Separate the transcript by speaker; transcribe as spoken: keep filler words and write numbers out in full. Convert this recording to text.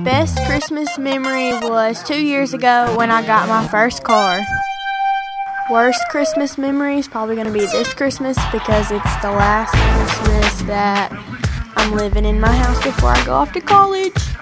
Speaker 1: best Christmas memory was two years ago when I got my first car. Worst Christmas memory is probably going to be this Christmas because it's the last Christmas that I'm living in my house before I go off to college.